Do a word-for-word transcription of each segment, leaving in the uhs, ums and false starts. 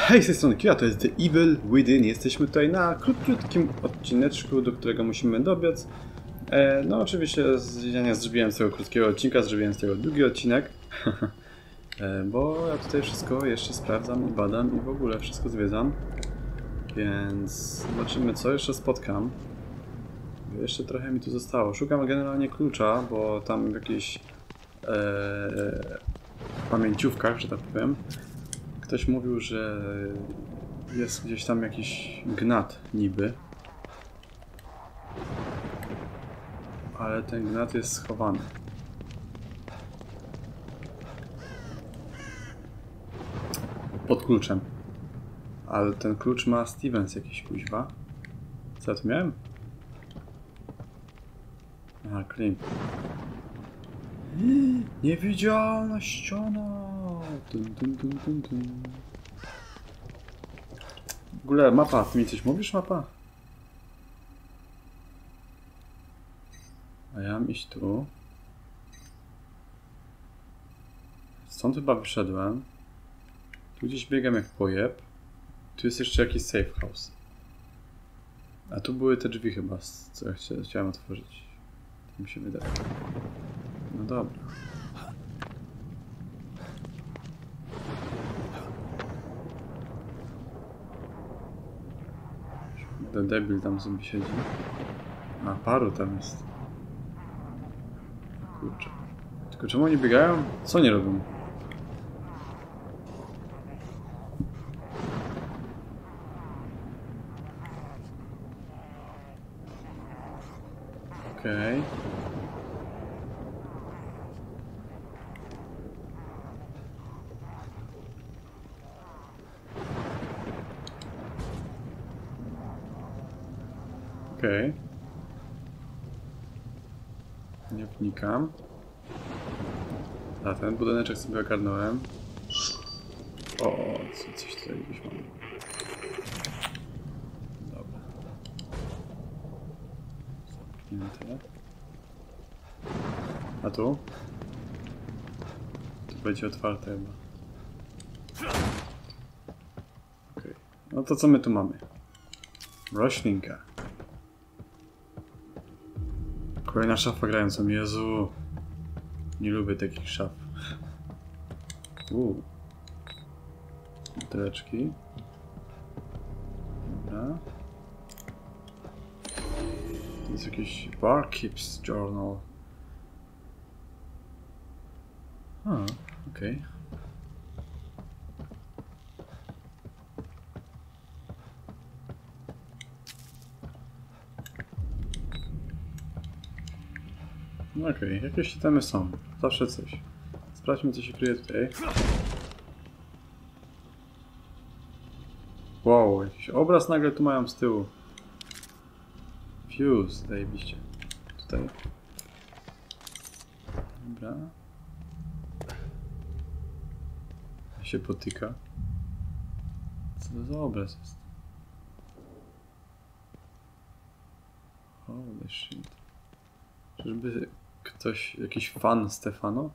Hej, z tej strony Kira, to jest The Evil Within. Jesteśmy tutaj na krótkim odcineczku, do którego musimy dobiec. E, no oczywiście z, ja nie zrobiłem z tego krótkiego odcinka, zrobiłem z tego długi odcinek. e, bo ja tutaj wszystko jeszcze sprawdzam i badam i w ogóle wszystko zwiedzam. Więc zobaczymy, co jeszcze spotkam. Jeszcze trochę mi tu zostało. Szukam generalnie klucza, bo tam w jakichś e, pamięciówkach, że tak powiem, ktoś mówił, że jest gdzieś tam jakiś gnat niby. Ale ten gnat jest schowany. Pod kluczem. Ale ten klucz ma Stevens jakiś, kuźwa. Co ja tu miałem? Aha, clean. Niewidzialna ściana! Dun, dun, dun, dun, dun. W ogóle mapa, ty mi coś mówisz, mapa? A ja mam iść tu. Stąd chyba wyszedłem. Tu gdzieś biegam jak pojeb. Tu jest jeszcze jakiś safe house. A tu były te drzwi chyba, co ja chcia, chciałem otworzyć. To mi się wydaje. No dobra. Ten debil tam sobie siedzi. A paru tam jest. Kurczę. Tylko czemu oni biegają? Co nie robią? Okej. Okay. Okej. Okay. Nie wnikam. A ten budyneczek sobie ogarnąłem. O, co, coś tutaj gdzieś mam. Dobra. Zamknięte. A tu? Tu będzie otwarte chyba. Okej. Okay. No to co my tu mamy? Roślinka. Kolejna szafa grająca. Jezu. Nie lubię takich szaf. Uuu. Buteleczki. Dobra. To jest jakiś Barkeep's Journal. A, okej. Okay. No okej, okay. Jakieś itemy są. Zawsze coś. Sprawdźmy, co się kryje tutaj. Wow, jakiś obraz nagle tu mają z tyłu. Fuse, zajebiście. Tutaj. Dobra. Się potyka. Co to za obraz jest? Holy shit. Czyżby ktoś, jakiś fan Stefano?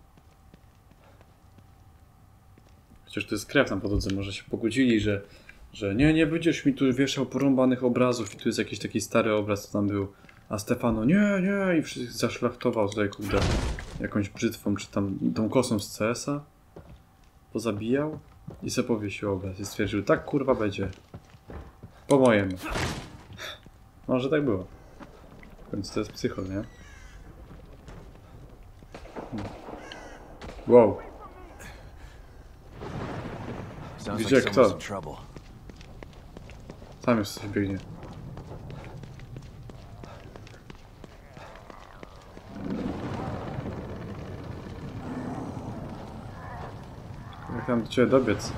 Chociaż to jest krew na podłodze, może się pogodzili, że, że nie, nie będziesz mi tu wieszał porąbanych obrazów i tu jest jakiś taki stary obraz, co tam był. A Stefano, nie, nie, i wszystkich zaszlachtował tutaj, kurde, jakąś brzytwą, czy tam tą kosą z C S a. Pozabijał i se powiesił obraz i stwierdził, tak kurwa będzie. Po mojemu. Może tak było. W końcu to jest psycho, nie? Wow. Gdzie kto? Sam już coś biegnie. Jak tam do ciebie dobiec?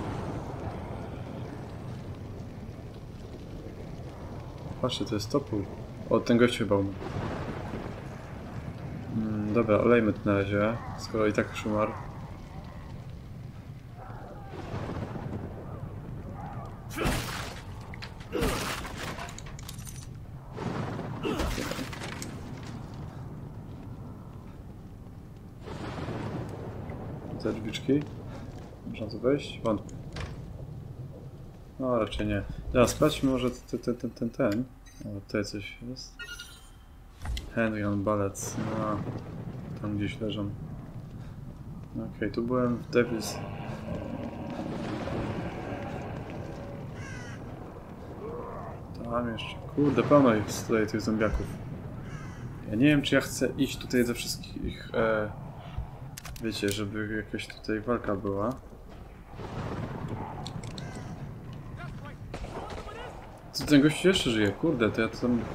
Patrzcie, to jest topór. O, ten gość chyba umarł. Mm, dobra, olejmy to na razie, skoro i tak już umarł. Te drzwiczki. Można tu wejść? Wątpię. No raczej nie. Teraz sprawdźmy może ten, ten, ten, ten, ten. O, tutaj coś jest. Handgun bullets. No, tam gdzieś leżą. Okej, okay, tu byłem w Devil's. Tam jeszcze. Kurde, pełno jest tutaj tych zombiaków. Ja nie wiem, czy ja chcę iść tutaj ze wszystkich. E, wiecie, żeby jakaś tutaj walka była. Co ten gościu jeszcze żyje? Kurde, to ja to tam...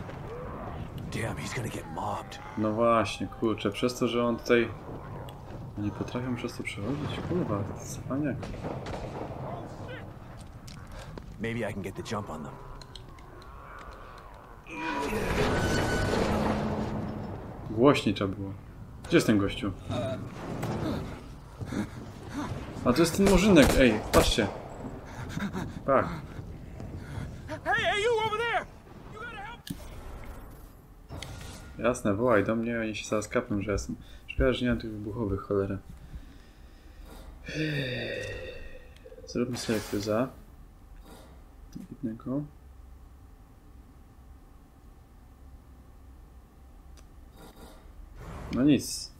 No właśnie, kurczę, przez to, że on tutaj... Nie potrafią przez to przechodzić, kurwa, spaniak. Maybe I can get the jump on them. Głośniej trzeba było. Gdzie jest ten gościu? A to jest ten murzynek, ej, patrzcie. Tak. Jasne, wołaj do mnie, oni się zaraz kapną, że jestem. Szkoda, że nie mam tych wybuchowych, cholera. Zróbmy sobie kryza. Jednego. No nic.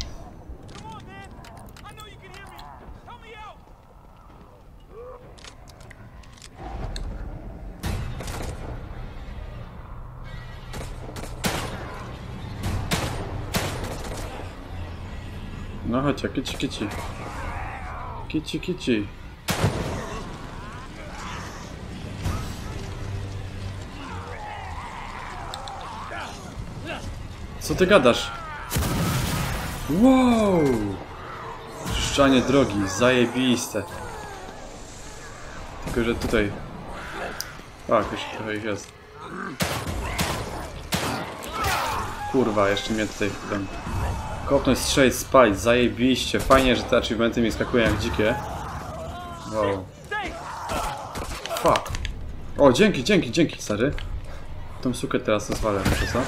No chodźcie, kici, kici. Kici, kici. Co ty gadasz? Wow! Czyszczanie drogi, zajebiste. Tylko, że tutaj... Tak, jeszcze trochę ich jest. Kurwa, jeszcze mnie tutaj wpadłem. Kopnąć, strzelić, spalić, zajebiście. Fajnie, że te achievementy mi skakują jak dzikie. Wow. Fuck. O, dzięki, dzięki, dzięki, stary. Tą sukę teraz rozwalę, może co?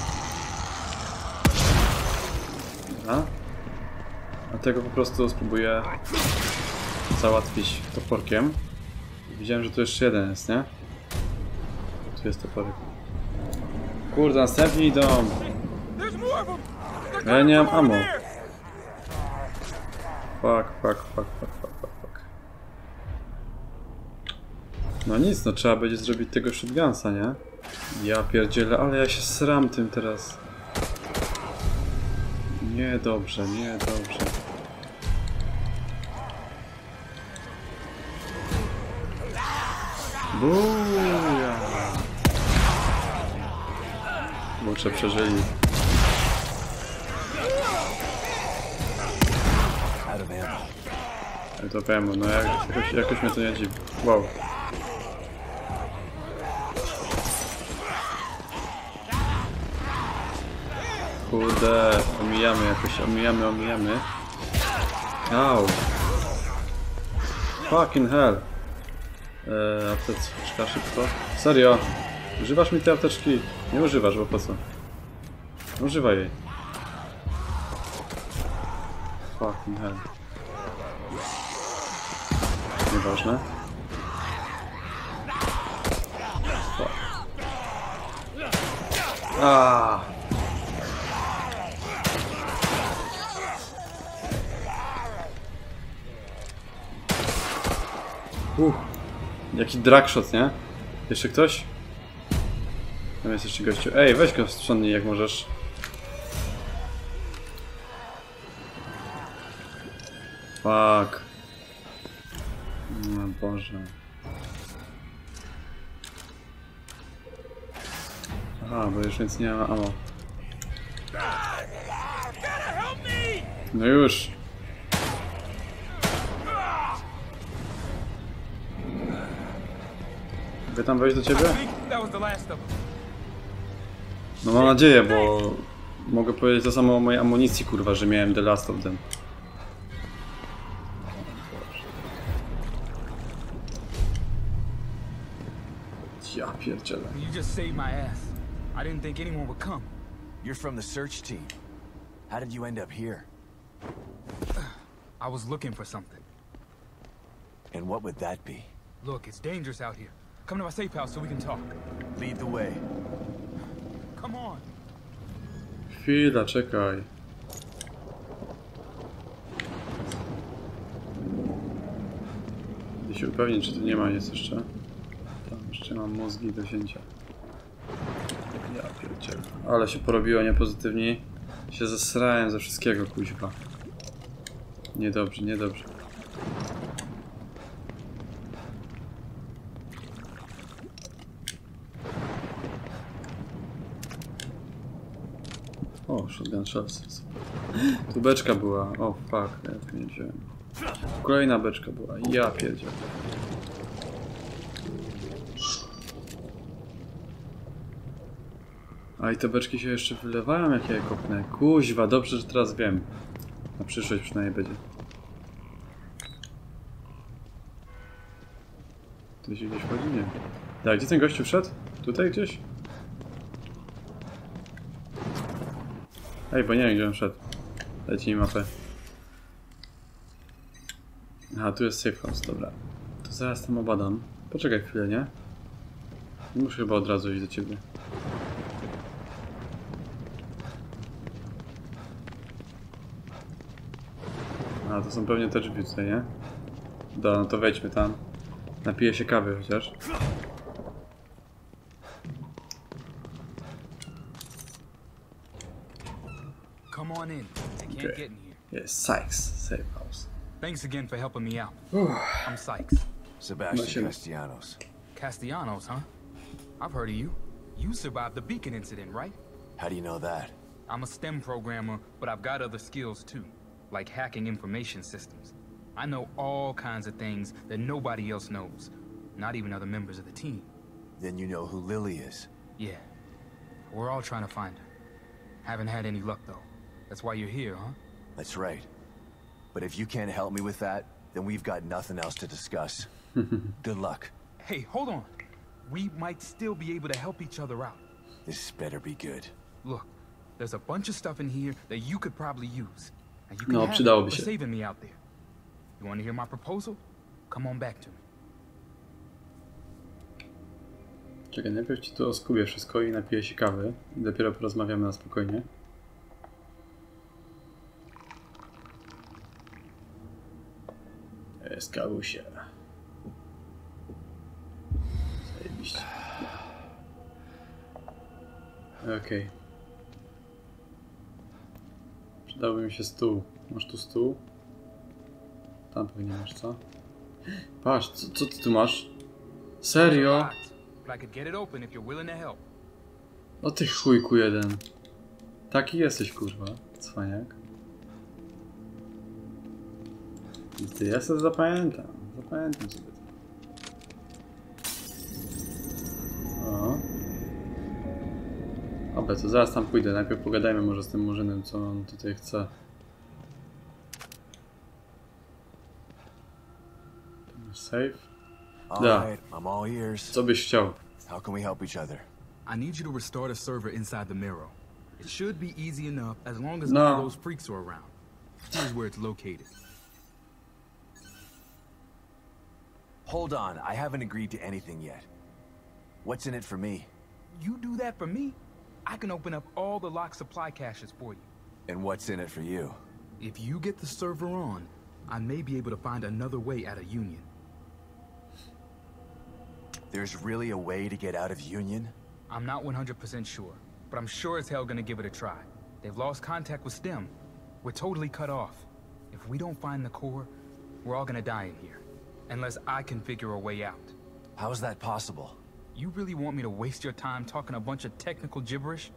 Dobra. A tego po prostu spróbuję załatwić toporkiem. Widziałem, że tu jeszcze jeden jest, nie? Tu jest toporek. Kurde, następni idą. Ja nie mam ammo. Fuck, fuck, fuck, fuck, fuck, fuck, fuck. No nic, no trzeba będzie zrobić tego shotgunsa, nie? Ja pierdzielę, ale ja się sram tym teraz. Nie dobrze, nie dobrze. Buja! Kurczę, przeżyli. Ale to wiem, no jak, jakoś, jakoś mnie to nie dziwi. Wow. Kurde, omijamy jakoś, omijamy, omijamy. Au. Fucking hell. Eee, apteczka szybko. Serio? Używasz mi tej apteczki? Nie używasz, bo po co? Używaj jej. Fucking hell. Nieważne. Fuck. Aaaa! Uff, jaki dragshot, nie? Jeszcze ktoś? Tam jest jeszcze gościu. Ej, weź go strządnij jak możesz. Fuck. No Boże. Aha, bo już więc nie ma ammo. No już. Mogę tam wejść do ciebie? No mam nadzieję, bo mogę powiedzieć to samo o mojej amunicji, kurwa, że miałem the last of them. Ja pierdzielę. You just saved my ass. I didn't think anyone would come. You're from the search team. How did you end up here? I was looking for something. And what would that be? Look, it's dangerous out here. Come to my safe house so we can talk. Lead the way. Come on. Chwila, czekaj. Chcę się upewnić, czy tu nie ma nic jeszcze. Tam jeszcze mam mózgi do wzięcia. Ja pierdzielę. Ale się porobiło niepozytywnie. Się zesrałem ze wszystkiego, kuźwa. Niedobrze, niedobrze. O, shotgun shells. Tu beczka była. O, fuck, ja tu nie wziąłem. Kolejna beczka była. Ja pierdzielę. A i te beczki się jeszcze wylewają, jak ja je kopnę. Kuźwa, dobrze, że teraz wiem. Na przyszłość przynajmniej będzie. Tu się gdzieś chodzi? Nie. Tak, gdzie ten gościu wszedł? Tutaj gdzieś? Ej, bo nie wiem, gdzie on wszedł. Dajcie mi mapę. Aha, tu jest safe house, dobra. To zaraz tam obadam. Poczekaj chwilę, nie? Muszę chyba od razu iść do ciebie. A, to są pewnie te drzwi tutaj, nie? Dobra, no to wejdźmy tam. Napiję się kawy chociaż. Come on in. They can't Okay. get in here. Jest Sykes, safe house. Thanks again for helping me out. I'm Sykes. Sebastian Castellanos. Castellanos, huh? I've heard of you. You survived the Beacon incident, right? How do you know that? I'm a STEM programmer, but I've got other skills too, like hacking information systems. I know all kinds of things that nobody else knows, not even other members of the team. Then you know who Lily is. Yeah, we're all trying to find her. Haven't had any luck though. That's why you're here, huh? That's right. But if you can't help me with that, then we've got nothing else to discuss. Good luck. Hey, hold on. We might still be able to help each other out. This better be good. Look, there's a bunch of stuff in here that you could probably use. And you can No, have przydałoby it for się. saving me out there. You want to hear my proposal? Come on back to me. Czekaj, najpierw ci tu oskubię wszystko i napiję się kawy. I dopiero porozmawiamy na spokojnie. Jest kawusie. Zajebiście. Okej. Okay. Przydałby mi się stół. Masz tu stół? Tam pewnie masz, co? Patrz, co, co ty tu masz? Serio? But I could get it open if you're willing to help. O ty chujku jeden. Taki jesteś, kurwa. Cwaniak. I ty, ja sobie zapamiętam. Zapamiętam sobie to. O. Dobra, to zaraz tam pójdę. Najpierw pogadajmy może z tym murzynem, co on tutaj chce. Safe. All Yeah. right, I'm all ears. Co byś chciał? How can we help each other? I need you to restore the server inside the mirror. It should be easy enough as long as No. none of those freaks are around. Here's where it's located. Hold on, I haven't agreed to anything yet. What's in it for me? You do that for me, I can open up all the locked supply caches for you. And what's in it for you? If you get the server on, I may be able to find another way out of Union. There's really a way to get out of Union? I'm not one hundred percent sure, but I'm sure as hell gonna give it a try. They've lost contact with STEM. We're totally cut off. If we don't find the core, we're all gonna die in here. Unless I can figure a way out. How is that possible? You really want me to waste your time talking a bunch of technical gibberish?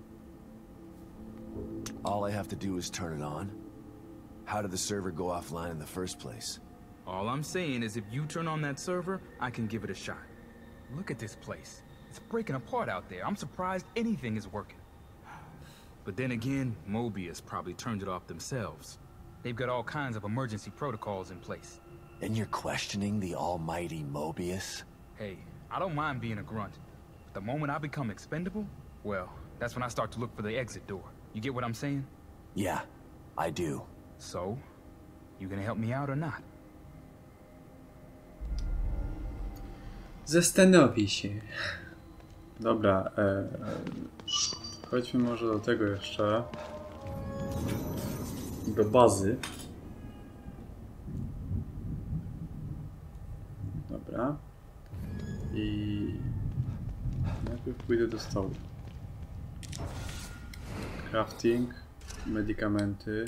All I have to do is turn it on. How did the server go offline in the first place? All I'm saying is if you turn on that server, I can give it a shot. Look at this place. It's breaking apart out there. I'm surprised anything is working. But then again, Mobius probably turned it off themselves. They've got all kinds of emergency protocols in place. And you're questioning the almighty Mobius? Hey, I don't mind being a grunt. But the moment I become expendable, well, that's when I start to look for the exit door. You get what I'm saying? Yeah, I do. So, you gonna help me out or not? Zastanowi się. Dobra, e, e, chodźmy może do tego jeszcze. Do bazy. Dobra. I najpierw pójdę do stołu. Crafting, medykamenty.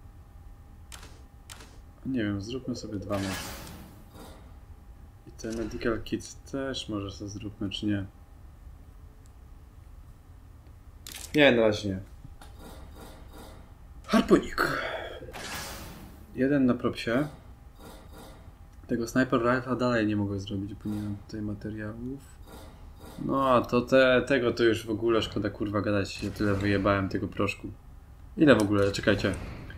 Nie wiem, zróbmy sobie dwa może. I te medical kits też może sobie zróbmy, czy nie? Nie, na razie nie. Harpunik. Jeden na propsie. Tego sniper rifle'a dalej nie mogę zrobić, bo nie mam tutaj materiałów. No a to te, tego to już w ogóle szkoda kurwa gadać, ja tyle wyjebałem tego proszku. Ile w ogóle? Czekajcie.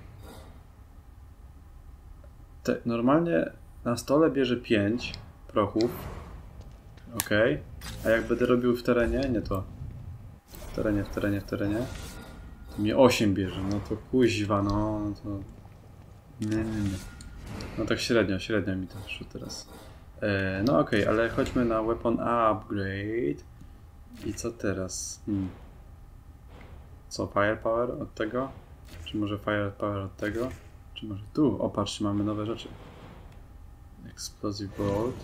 Te, normalnie na stole bierze pięć prochów. Ok. A jak będę robił w terenie? Nie to. W terenie, w terenie, w terenie. To mnie osiem bierze. No to kuźwa, no, no to... Nie, nie, nie. No tak średnio, średnio mi to wyszło teraz. E, no okej, okay, ale chodźmy na weapon upgrade. I co teraz? Hmm. Co, firepower od tego? Czy może firepower od tego? Czy może tu? O, patrzcie, mamy nowe rzeczy. Explosive bolt.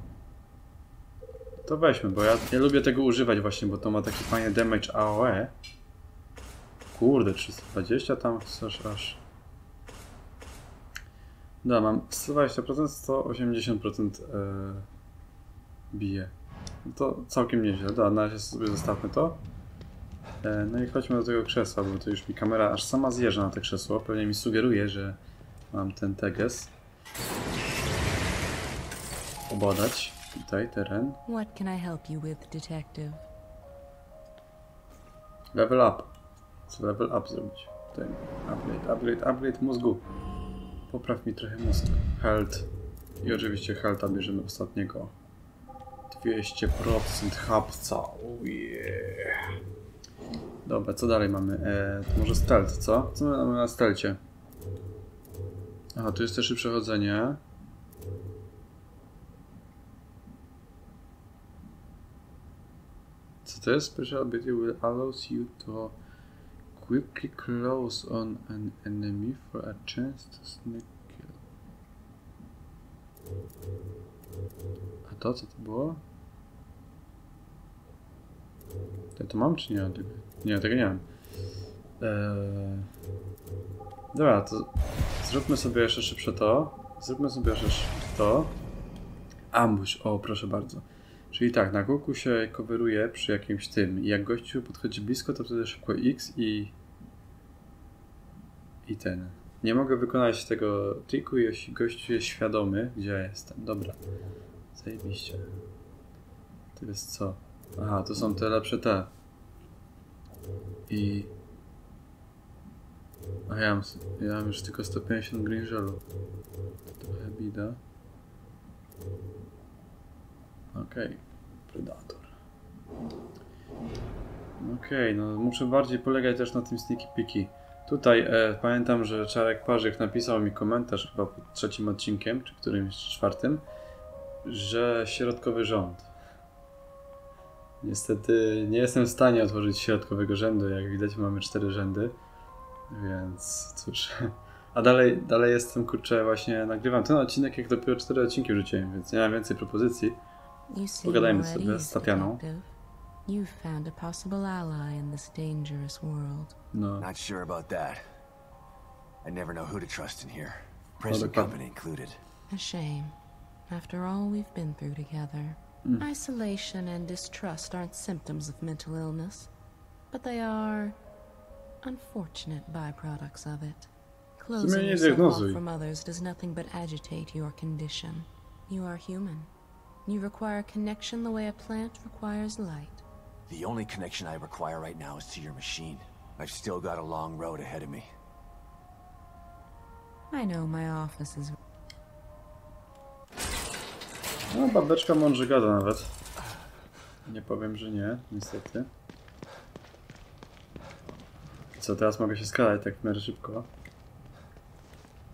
To weźmy, bo ja, ja lubię tego używać właśnie, bo to ma taki fajny damage A O E. Kurde, trzysta dwadzieścia tam chcesz aż. Da, mam sto dwadzieścia procent, sto osiemdziesiąt procent yy, bije. No to całkiem nieźle. Da, na razie sobie zostawmy to. E, no i chodźmy do tego krzesła, bo to już mi kamera aż sama zjeżdża na to krzesło. Pewnie mi sugeruje, że mam ten teges. Obadać tutaj teren. What can I help you with, detective? Level up. Co level up zrobić? Tutaj upgrade, upgrade, upgrade mózgu. Popraw mi trochę mózg. Health. I oczywiście healtha bierzemy ostatniego. dwieście procent hapca. Oh yeah. Dobra, co dalej mamy? E, to może stealth, co? Co my mamy na stealthie? Aha, tu jest też i przechodzenie. Co to jest? Special ability will allows you to quickly close on an enemy for a chance to sneak kill. A to co to było? Ja to mam czy nie? Nie, tego nie mam. Eee... Dobra, to zróbmy sobie jeszcze szybsze to. Zróbmy sobie jeszcze szybsze to. Ambush, o proszę bardzo. Czyli tak, na kółku się coveruje przy jakimś tym i jak gościu podchodzi blisko, to wtedy szybko X i... I ten. Nie mogę wykonać tego triku, jeśli gościu jest świadomy, gdzie ja jestem. Dobra. Zajebiście. To jest co? Aha, to są te lepsze te. I... A ja mam, ja mam już tylko sto pięćdziesiąt green gelu. To trochę bida. Okej. Okay. Predator. Okej, okay, no muszę bardziej polegać też na tym sneaky peeki. Tutaj e, pamiętam, że Czarek Parzyk napisał mi komentarz chyba pod trzecim odcinkiem, czy którymś czwartym, że środkowy rząd. Niestety nie jestem w stanie otworzyć środkowego rzędu, jak widać mamy cztery rzędy, więc cóż. A dalej, dalej jestem, kurczę, właśnie nagrywam ten odcinek, jak dopiero cztery odcinki wrzuciłem, więc nie mam więcej propozycji. Pogadajmy sobie z Tatianą. You've found a possible ally in this dangerous world. No. Not sure about that. I never know who to trust in here. Present company included. A shame. After all we've been through together. Mm. Isolation and distrust aren't symptoms of mental illness, but they are unfortunate byproducts of it. Closing yourself off from others does nothing but agitate your condition. You are human. You require connection the way a plant requires light. The only connection I require right now is to your machine. I've still got a long road ahead of me. I know my office is... No, babeczka mądrze gada nawet. Nie powiem, że nie, niestety. Co, teraz mogę się skradać tak w miarę szybko.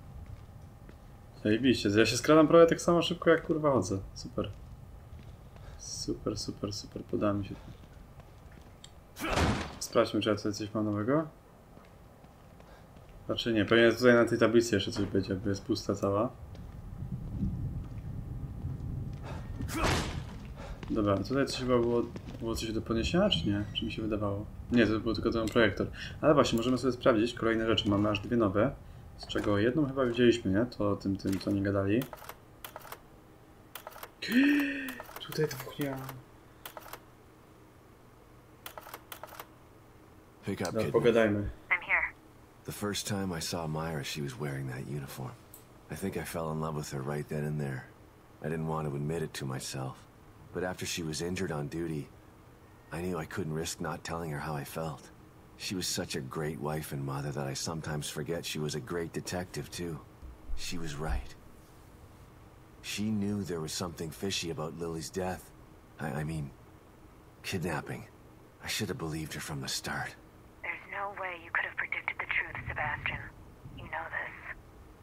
Zajebiście, ja się skradam prawie tak samo szybko jak kurwa chodzę. Super. Super, super, super. Podoba mi się to. Sprawdźmy, czy ja tutaj coś mam nowego. Znaczy nie, pewnie tutaj na tej tablicy jeszcze coś będzie, jakby jest pusta cała. Dobra, tutaj coś chyba było, było coś do podniesienia, czy nie? Czy mi się wydawało? Nie, to był tylko ten projektor. Ale właśnie, możemy sobie sprawdzić kolejne rzeczy. Mamy aż dwie nowe, z czego jedną chyba widzieliśmy, nie? To o tym, tym, co nie gadali. Tutaj dwóch nie mam. Pick up, Dobra, kid. pogadajmy. I'm here. The first time I saw Myra, she was wearing that uniform. I think I fell in love with her right then and there. I didn't want to admit it to myself. But after she was injured on duty, I knew I couldn't risk not telling her how I felt. She was such a great wife and mother that I sometimes forget she was a great detective too. She was right. She knew there was something fishy about Lily's death. I, I mean, kidnapping. I should have believed her from the start. There's no way you could have predicted the truth, Sebastian. You know this.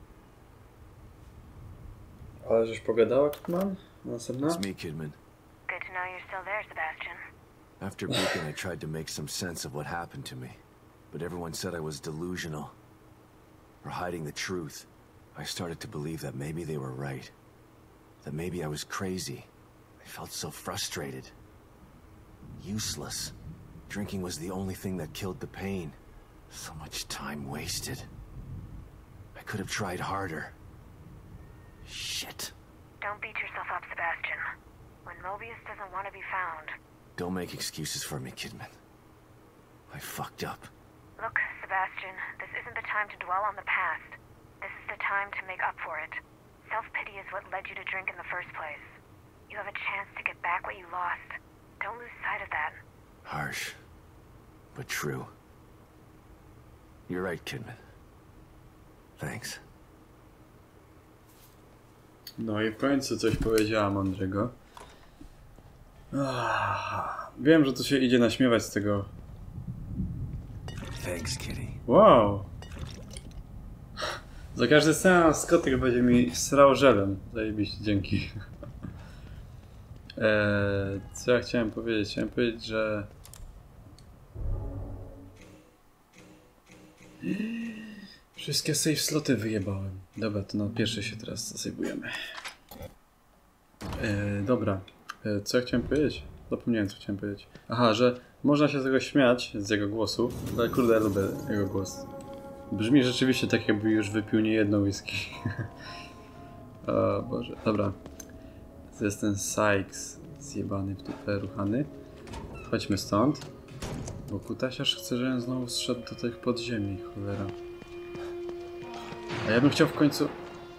Ale żeś pogadała, Kidman? Następna? It's me, Kidman. Good to know you're still there, Sebastian. After Beacon, I tried to make some sense of what happened to me. But everyone said I was delusional. Or hiding the truth. I started to believe that maybe they were right. That maybe I was crazy. I felt so frustrated. Useless. Drinking was the only thing that killed the pain. So much time wasted. I could have tried harder. Shit. Don't beat yourself up, Sebastian. When Mobius doesn't want to be found. Don't make excuses for me, Kidman. I fucked up. Look, Sebastian, this isn't the time to dwell on the past. This is the time to make up for it. Self-pity is what led you to drink in the first place. You have a chance to get back what you lost. Don't lose sight of that. Harsh, but true. You're right, Kidman. Thanks. No i w końcu coś powiedziała mądrego. Ah, wiem, że to się idzie naśmiewać z tego. Thanks, Kitty. Wow! Za każdy seans kotek będzie mi srał żelem. Zajebiście, dzięki. Eee, co ja chciałem powiedzieć? Chciałem powiedzieć, że... Wszystkie save sloty wyjebałem. Dobra, to na pierwsze się teraz zasejbujemy. Eee, dobra. Eee, co ja chciałem powiedzieć? Zapomniałem, co chciałem powiedzieć. Aha, że można się z tego śmiać, z jego głosu. Ale kurde, ja lubię jego głos. Brzmi rzeczywiście tak, jakby już wypił niejedną whisky. O Boże, dobra. To jest ten Sykes zjebany w dupę ruchany. Chodźmy stąd. Bo kutasiarz chce, żebym znowu zszedł do tych podziemi, cholera. A ja bym chciał w końcu...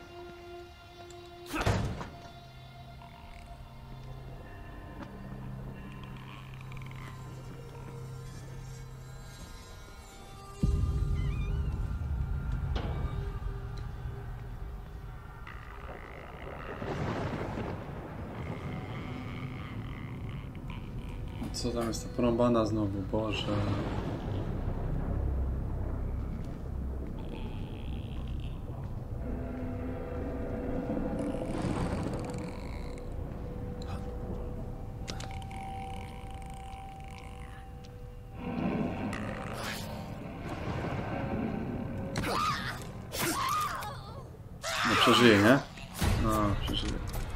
Co tam jest ta porąbana znowu, Boże. No przeżyje, nie? No, przeżyje.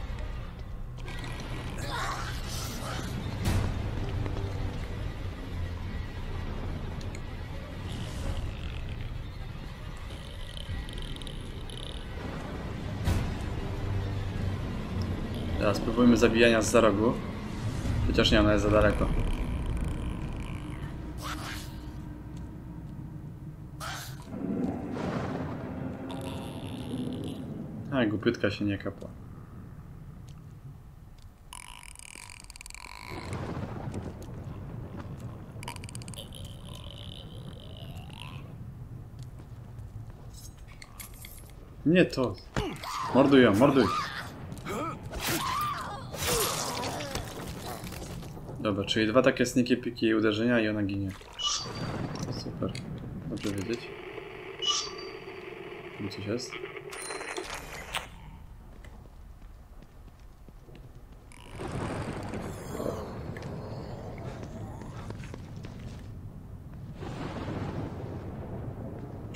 Teraz spróbujmy zabijania z za rogu. Chociaż nie, ona jest za daleko. A, głupiutka się nie kapła. Nie to. Morduj ją, morduj. Dobra, czyli dwa takie sneaky piki i uderzenia i ona ginie. Super. Dobrze wiedzieć. Tu coś jest.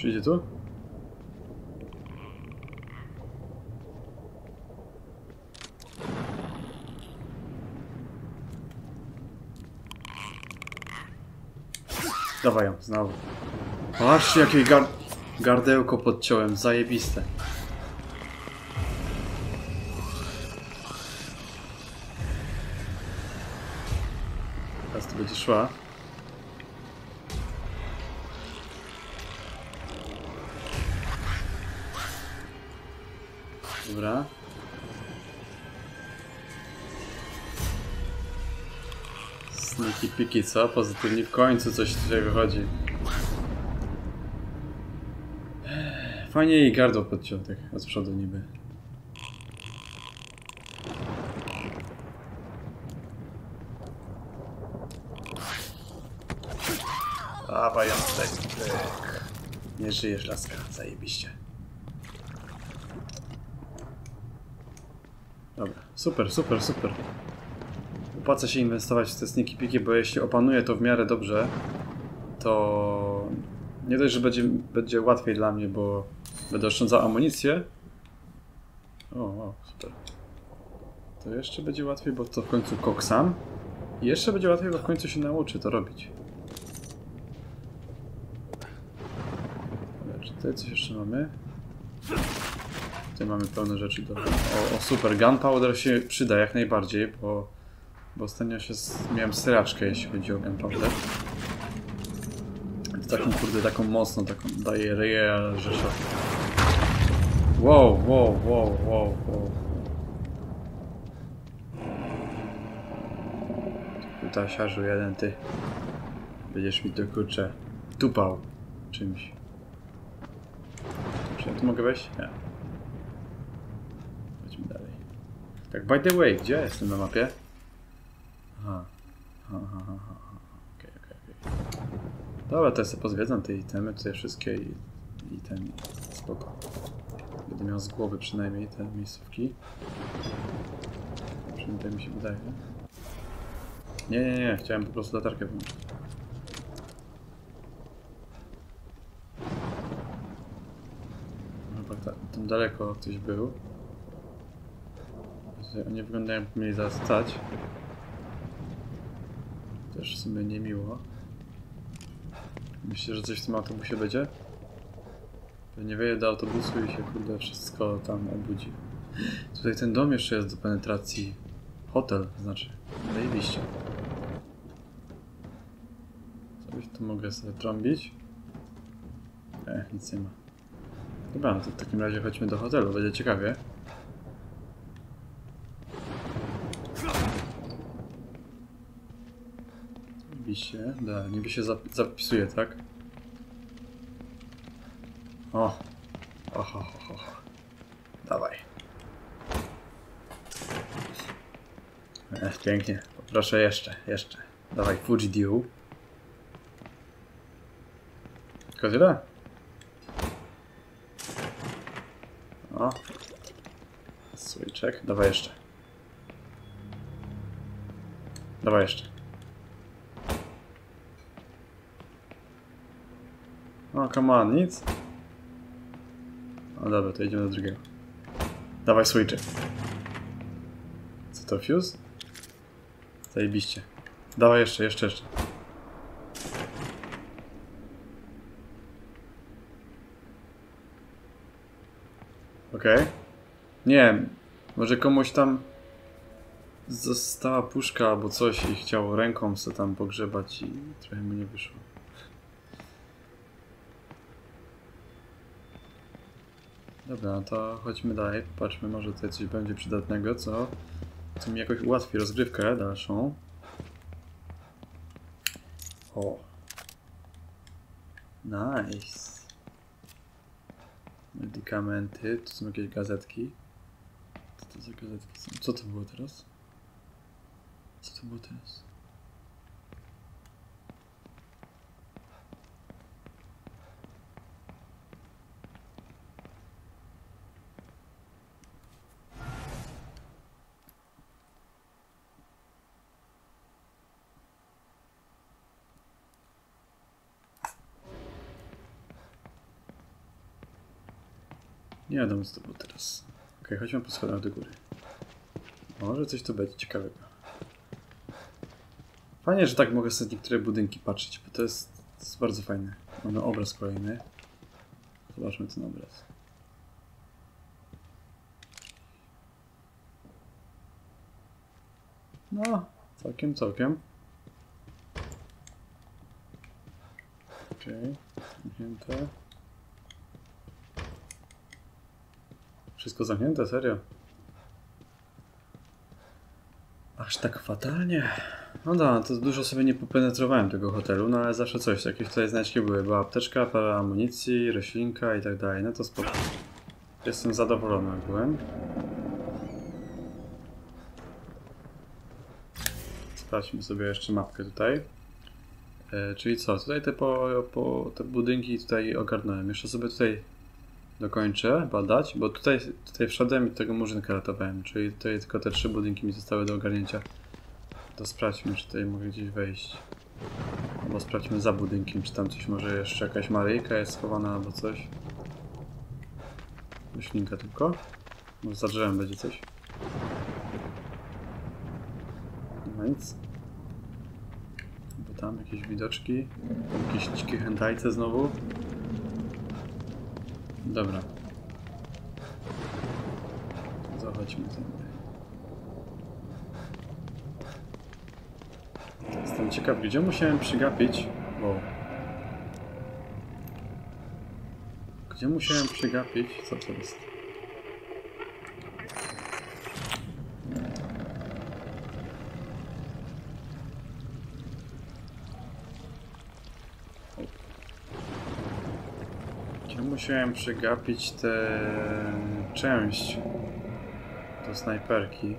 Przyjdzie tu? Dawaj ją, znowu. Patrzcie, jakie gar gardełko podciąłem, zajebiste. Teraz tu będzie szła. Dobra. Sniki piki, co? Pozytywnie w końcu coś tutaj wychodzi. Fajnie jej gardło podciął, tak od przodu niby. Dawaj ją tutaj. Nie żyjesz, laska, zajebiście. Dobra, super, super, super. Opłaca się inwestować w te sniki piki, bo jeśli opanuję to w miarę dobrze, to nie dość, że będzie, będzie łatwiej dla mnie, bo będę oszczędzał amunicję. O, o, super. To jeszcze będzie łatwiej, bo to w końcu koksam. I jeszcze będzie łatwiej, bo w końcu się nauczy to robić. Dobra, czy tutaj coś jeszcze mamy? Tutaj mamy pełne rzeczy do... O, o super, gunpowder się przyda jak najbardziej, bo... Bo ostatnio się z... miałem sraczkę, jeśli chodzi o gunpowder. Taką kurde, taką mocną, taką daje ryję, że szok. Wow, wow, wow, wow, wow. Tutaj siarzu jeden, ty. Będziesz mi to kurczę tupał czymś. Czy ja tu mogę wejść? Nie. Chodźmy dalej. Tak, by the way, gdzie ja jestem na mapie? Aha. Aha, aha, aha. Okej, okej, okej. Dobra, to ja sobie pozwiedzam te itemy, tutaj wszystkie i, i ten spoko. Będę miał z głowy przynajmniej te miejscówki. Przynajmniej tak mi się wydaje. Nie, nie, nie, chciałem po prostu latarkę włączyć. Chyba ta, tam daleko ktoś był. Oni wyglądają, jakby mieli zaraz stać. Też w sumie niemiło. Myślę, że coś w tym autobusie będzie? Pewnie wejdę do autobusu i się kurde wszystko tam obudzi. Tutaj ten dom jeszcze jest do penetracji. Hotel, znaczy. Zajebiście. Coś tu mogę sobie trąbić? Nie, nic nie ma. Dobra, no to w takim razie chodźmy do hotelu, będzie ciekawie. Zajebiście, da, niby się zap zapisuje, tak? O! Oho, oho, oho. Dawaj. Ech, pięknie. Poproszę jeszcze, jeszcze. Dawaj, Fuji Dew. Tylko tyle? O. Słoiczek. Dawaj jeszcze. Dawaj jeszcze. O, come on, nic. O dobra, to idziemy do drugiego. Dawaj słoiczek. Co to, fuse? Zajebiście. Dawaj jeszcze, jeszcze, jeszcze. Okej. Okay. Nie wiem, może komuś tam została puszka albo coś i chciał ręką se tam pogrzebać i trochę mu nie wyszło. Dobra, no to chodźmy dalej, popatrzmy, może tutaj coś będzie przydatnego, co, co mi jakoś ułatwi rozgrywkę dalszą. O. Nice. Medykamenty, tu są jakieś gazetki. Co to za gazetki są? Co to było teraz? Co to było teraz? Nie wiadomo co to było teraz. Okej, okay, chodźmy po schodach do góry. Może coś tu będzie ciekawego. Fajnie, że tak mogę sobie niektóre budynki patrzeć, bo to jest, to jest bardzo fajne. Mamy obraz kolejny. Zobaczmy ten obraz. No, całkiem, całkiem. Okej, okay. Zamknięte. Wszystko zamknięte, serio? Aż tak fatalnie. No da, to dużo sobie nie popenetrowałem tego hotelu, no ale zawsze coś, jakieś tutaj znaczki były. Była apteczka, para amunicji, roślinka i tak dalej, no to spoko. Jestem zadowolony jak byłem. Sprawdźmy sobie jeszcze mapkę tutaj. E, czyli co, tutaj te, po, po, te budynki tutaj ogarnąłem. Jeszcze sobie tutaj dokończę badać, bo tutaj, tutaj wszedłem i tego murzynka ratowałem, czyli tutaj tylko te trzy budynki mi zostały do ogarnięcia. To sprawdźmy, czy tutaj mogę gdzieś wejść. Albo sprawdźmy za budynkiem, czy tam coś może jeszcze jakaś maryjka jest schowana albo coś. Roślinka tylko. Może za drzewem będzie coś. Nie ma nic. Bo tam jakieś widoczki. Jakieś dzikie hentajce znowu. Dobra. Zachodźmy tędy. Jestem ciekaw, gdzie musiałem przygapić. Wow. Gdzie musiałem przygapić? Co to jest? Gdzie musiałem przegapić tę część do snajperki?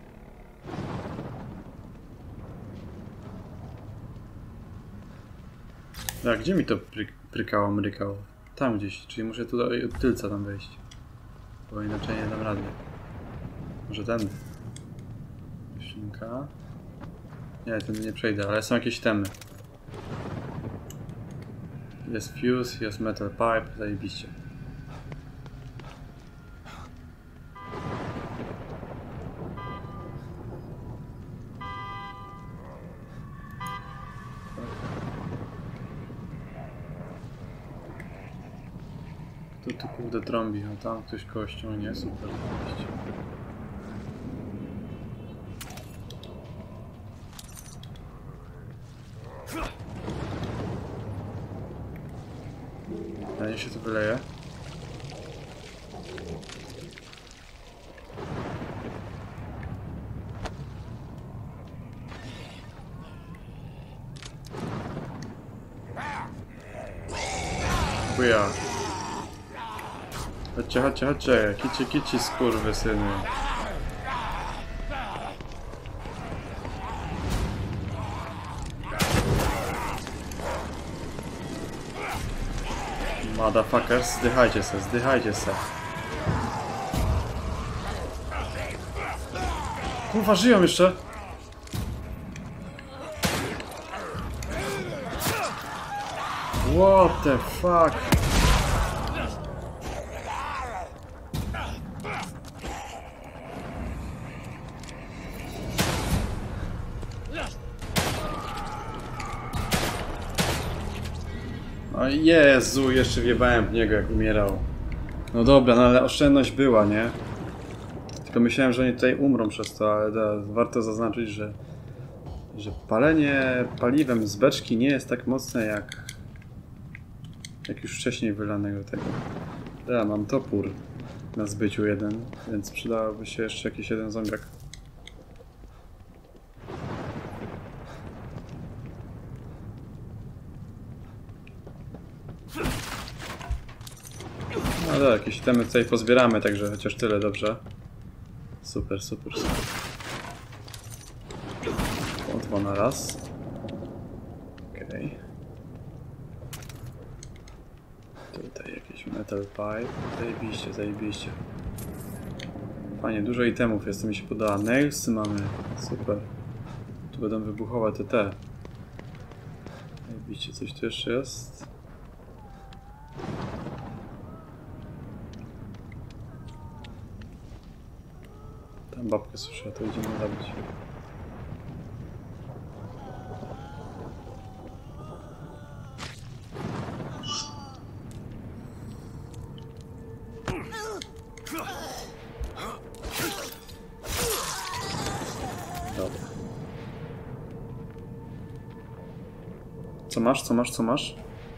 Tak, gdzie mi to pry prykało, mrykało? Tam gdzieś, czyli muszę tu od tylca tam wejść. Bo inaczej nie dam rady. Może ten. Roślinka. Nie, ten nie przejdę, ale są jakieś temy. Jest fuse, jest metal pipe, zajebiście. Tu tu kurde trąbi, no tam ktoś kogoś ciągnie, super. A nie się to wyleje. Chuja. Chodźcie, chodźcie, chodźcie. Kici, kici, skurwysyny. Motherfuckers, zdychajcie se, zdychajcie se. Kurwa, żyją jeszcze? What the fuck? O Jezu, jeszcze wjebałem w niego jak umierał. No dobra, no ale oszczędność była, nie? Tylko myślałem, że oni tutaj umrą przez to, ale da, warto zaznaczyć, że że palenie paliwem z beczki nie jest tak mocne jak jak już wcześniej wylanego tego. Ja mam topór na zbyciu jeden, więc przydałoby się jeszcze jakiś jeden zombiak. No dobra, jakieś temy tutaj pozbieramy, także chociaż tyle, dobrze. Super, super, super. O, dwa na raz. Okej. Okay. Tutaj jakiś metal pipe. Zajebiście, zajebiście. Fajnie, dużo itemów jest, to mi się podoba. Nailsy mamy. Super. Tu będą wybuchowe te te. Zajebiście, coś tu jeszcze jest. babkę słyszę, to idziemy zabić. Dobra. Co masz, co masz, co masz?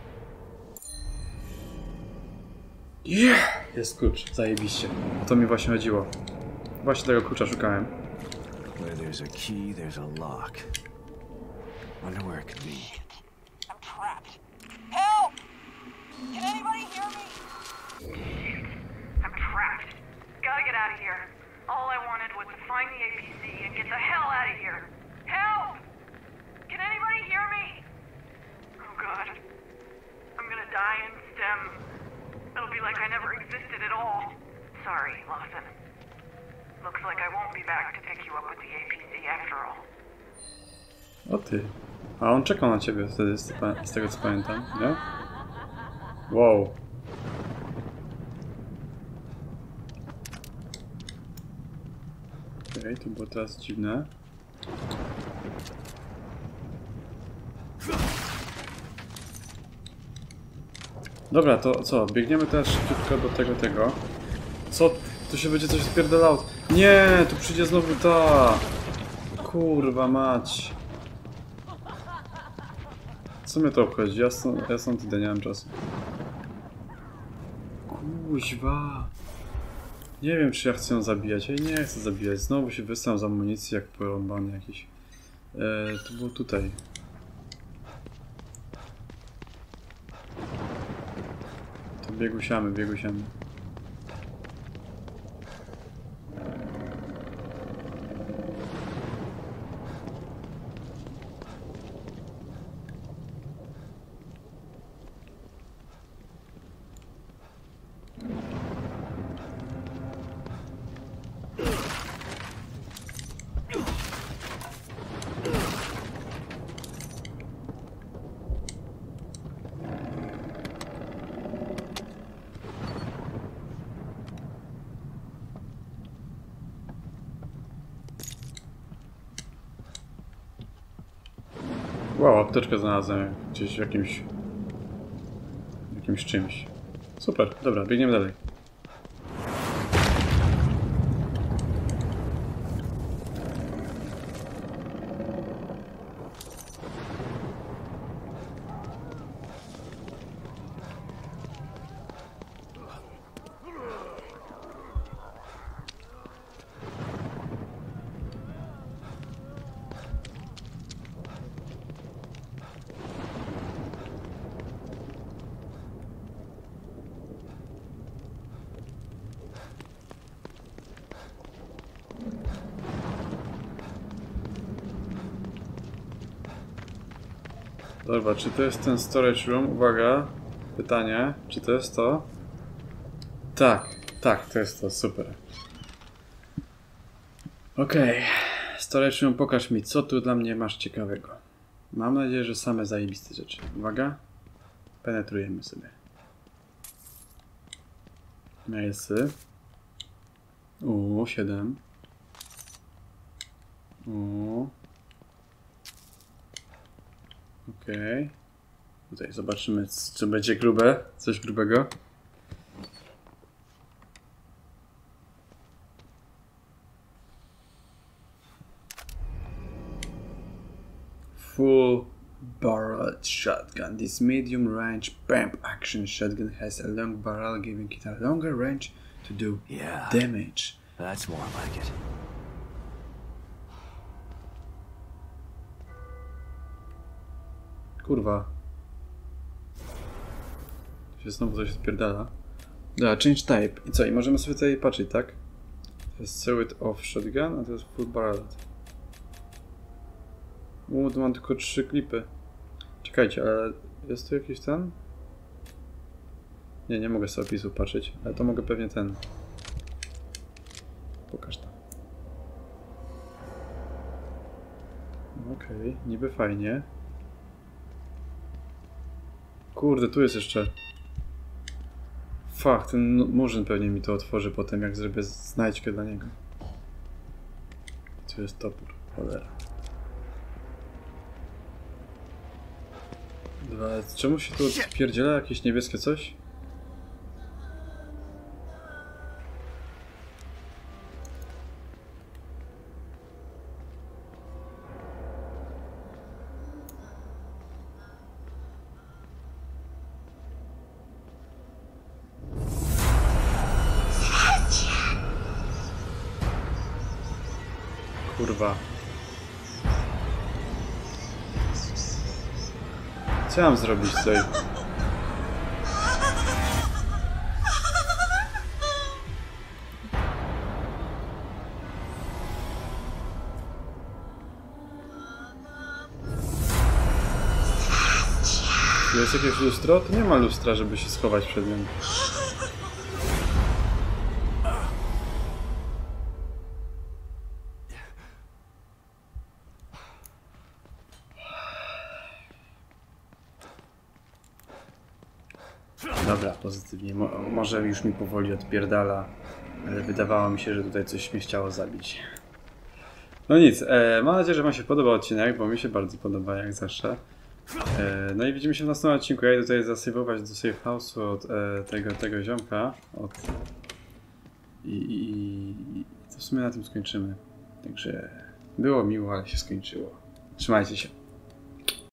Yeah! Jest klucz, zajebiście. To mi właśnie chodziło. Właśnie tego klucza szukałem. Where there's a key, there's a lock. Wonder where it could be. I'm trapped. Help! Can anybody hear me? I'm trapped. Gotta get out of here. All I wanted was to find the A P C and get the hell out of here. Help! Can anybody hear me? Oh god. I'm gonna die in STEM. It'll be like I never existed at all. Sorry, Lawson. Looks like I won't be back to pick you up with the A P C after all. O ty. A on czekał na ciebie wtedy, z, z tego co pamiętam, nie? Wow. Okej, okay, to było teraz dziwne. Dobra, to co? Biegniemy teraz szybko do tego, tego. Co? Tu się będzie coś spierdalało. Nie, tu przyjdzie znowu ta. Kurwa mać. Co mnie to obchodzi? Ja stąd, ja stąd idę, nie mam czasu. Kuźwa. Nie wiem, czy ja chcę ją zabijać. Ja nie chcę zabijać. Znowu się wystał z amunicji jak porąbany jakiś. Eee, to było tutaj. To biegusiamy, biegusiamy. Wow, apteczkę znalazłem gdzieś w jakimś... jakimś czymś. Super, dobra, biegniemy dalej. Dobra, czy to jest ten storage room? Uwaga, pytanie, czy to jest to? Tak, tak, to jest to, super. Okej, okay. Storage room, pokaż mi, co tu dla mnie masz ciekawego. Mam nadzieję, że same zajebiste rzeczy. Uwaga, penetrujemy sobie. Mailsy. Uuu, siedem. Uuu. Okej. Okay. Tutaj zobaczymy, czy będzie grube. Coś grubego. Full barreled shotgun. This medium range pump action shotgun has a long barrel, giving it a longer range to do Yeah, damage. that's more like it. Kurwa. Się znowu coś odpierdala. Dobra, change type. I co? I możemy sobie tutaj patrzeć, tak? To jest silhouette of shotgun, a to jest full barreled. Uuu, tu mam tylko trzy klipy. Czekajcie, ale jest tu jakiś ten? Nie, nie mogę sobie opisu patrzeć, ale to mogę pewnie ten. Pokaż to. Okej, okay, niby fajnie. Kurde, tu jest jeszcze. Fach, ten murzyn pewnie mi to otworzy potem, jak zrobię znajdźkę dla niego. to jest topór, cholera. Dwa, czemu się tu odpierdziela jakieś niebieskie coś? Kurwa. Co mam zrobić tutaj? Tu jest jakieś lustro? To nie ma lustra, żeby się schować przed nim. Dobra, pozytywnie. Mo może już mi powoli odpierdala, ale wydawało mi się, że tutaj coś mnie chciało zabić. No nic, e, mam nadzieję, że wam się podobał odcinek, bo mi się bardzo podoba, jak zawsze. E, no i widzimy się w następnym odcinku. Ja idę tutaj zasejwować do safe house'u od e, tego, tego ziomka. Od... I, i, I to w sumie na tym skończymy. Także było miło, ale się skończyło. Trzymajcie się.